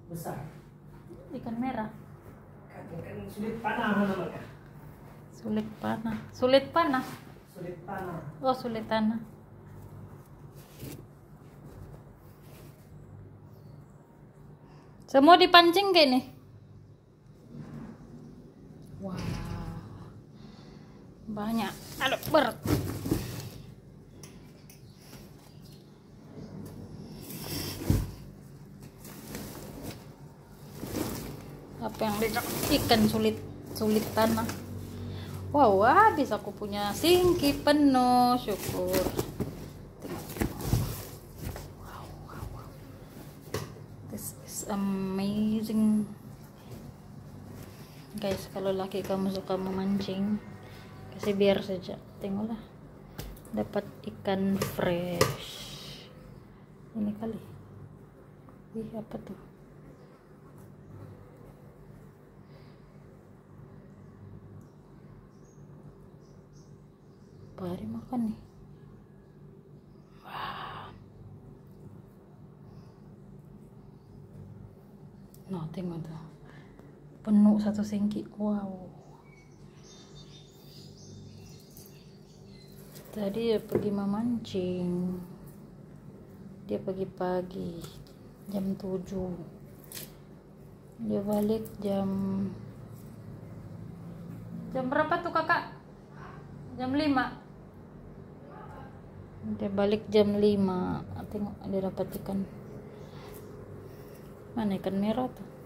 besar. Ikan merah. Ikan sulit panah namanya. Sulit panah. Sulit panah. Sulit panah. Oh, sulit tanah. Semua dipancing kayak nih. Wah. Banyak. Aduh, berat. Apa yang dicak? Ikan sulit tanah. Wow, habis aku punya singki penuh, syukur. Wow. This is amazing. Guys, kalau laki kamu suka memancing, kasih biar saja. Tengoklah, dapat ikan fresh. Ini kali. Ih, apa tuh? Hari makan nih. Wah. Nah, tengok tuh. Penuh satu singki. Wow. Tadi dia pergi memancing. Dia pagi-pagi jam 7. Dia balik jam berapa tuh kakak? Jam 5. Dia balik jam 5. Tengok dia dapat ikan. Mana ikan merah tuh?